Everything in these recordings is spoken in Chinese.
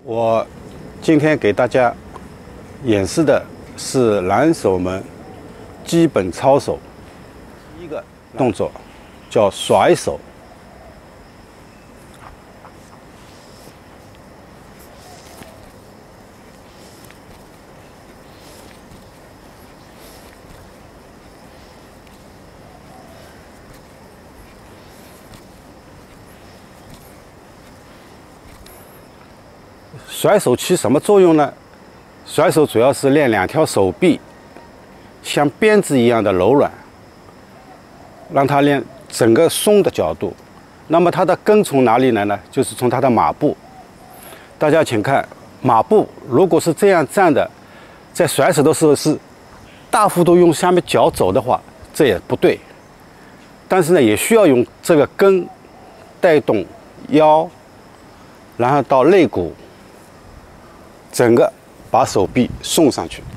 我今天给大家演示的是蓝手们基本操手。第一个动作叫甩手。甩手起什么作用呢？甩手主要是练两条手臂像鞭子一样的柔软，让它练整个松的角度。那么它的根从哪里来呢？就是从它的马步。大家请看，马步如果是这样站的，在甩手的时候是大幅度用下面脚走的话，这也不对。但是呢，也需要用这个根带动腰，然后到肋骨。整个把手臂送上去，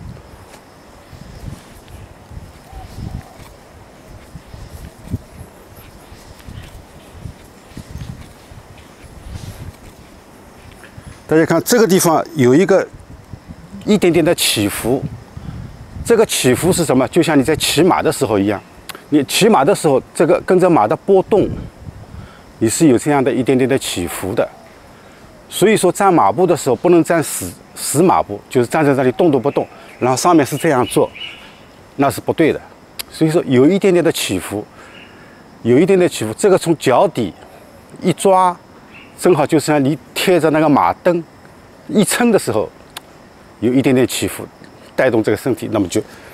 大家看这个地方有一点点的起伏，这个起伏是什么？就像你在骑马的时候一样，你骑马的时候，这个跟着马的波动，你是有这样的一点点的起伏的。所以说站马步的时候不能站死马步，就是站在这里动都不动，然后上面是这样做，那是不对的。所以说有一点点的起伏，这个从脚底一抓，正好就是像你贴着那个马蹬一撑的时候，有一点点起伏，带动这个身体，那么就